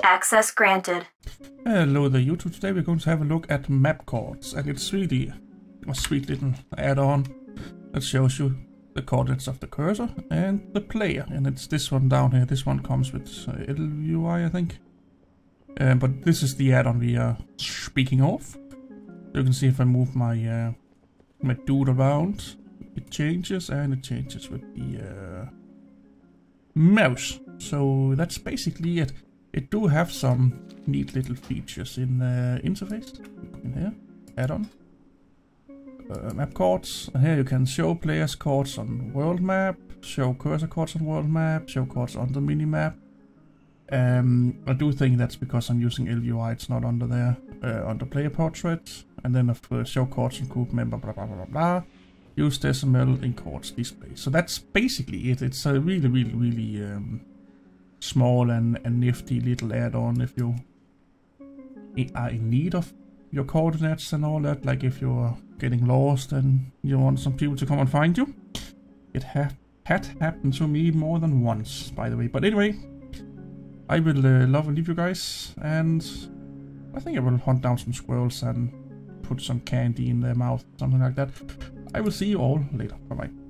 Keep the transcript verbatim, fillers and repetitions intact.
Access granted. Hello there YouTube. Today we're going to have a look at map chords, and it's really a sweet little add-on that shows you the coordinates of the cursor and the player, and it's this one down here. This one comes with uh, L U I, I think, uh, but this is the add-on we are speaking of. You can see if I move my uh, my dude around, it changes, and it changes with the uh, mouse. So that's basically it. It do have some neat little features in the interface. In here, add-on, uh, map chords, and here you can show players chords on world map, show cursor chords on world map, show chords on the mini map. Um, I do think that's because I'm using L U I. It's not under there, uh, under player portrait, and then of course show chords on group member, blah blah blah blah blah. Use decimal in chords display. So that's basically it. It's a really, really, really um, small and, and nifty little add-on if you are in need of your coordinates and all that. Like if you're getting lost and you want some people to come and find you. It ha had happened to me more than once, by the way. But anyway, I will uh, love and leave you guys, and I think I will hunt down some squirrels and put some candy in their mouth, something like that. I will see you all later. Bye bye.